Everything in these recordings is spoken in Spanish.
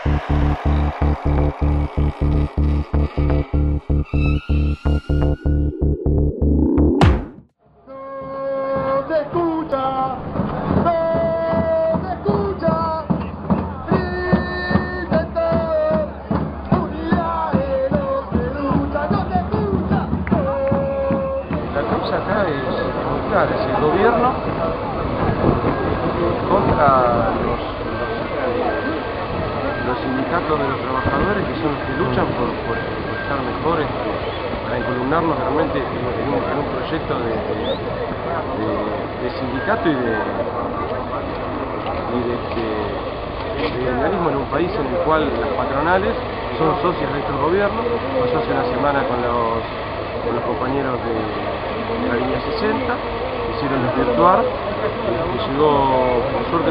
La causa acá es muy clara, es el gobierno contra los sindicatos de los trabajadores, que son los que luchan por estar mejores, para encolumnarnos realmente en un proyecto de sindicato y de gremialismo en un país en el cual las patronales son socias de estos gobiernos. Pasó hace una semana con los compañeros de la línea 60, hicieron desvirtuar, llegó, por suerte,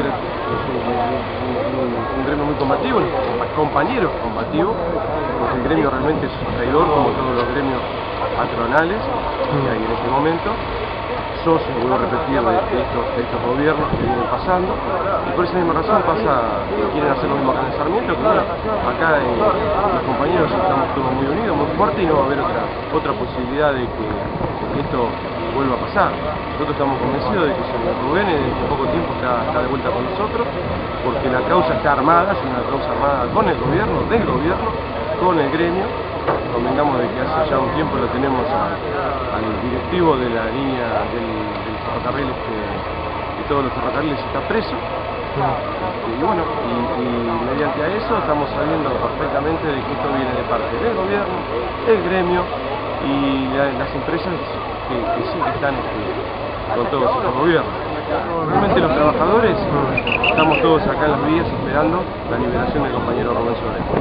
un gremio muy combativo, compañeros combativos, porque el gremio realmente es un traidor, como todos los gremios patronales que hay en este momento, socios, vuelvo a repetir, de estos gobiernos que vienen pasando, y por esa misma razón quieren hacer lo mismo acá en Sarmiento, que bueno, acá los compañeros estamos todos muy unidos, muy fuertes, y no va a haber otra posibilidad de que esto vuelva a pasar. Nosotros estamos convencidos de que Rubén en poco tiempo está de vuelta con nosotros, porque la causa está armada, es una causa armada con el gobierno, del gobierno, con el gremio. Convengamos de que hace ya un tiempo lo tenemos al directivo de la línea del ferrocarril, de todos los ferrocarriles, está preso. Y bueno, y mediante a eso estamos sabiendo perfectamente de que esto viene de parte del gobierno, el gremio y las empresas que sí que están con todos estos gobiernos. Realmente los trabajadores estamos todos acá en las vías esperando la liberación del compañero Rubén Soler.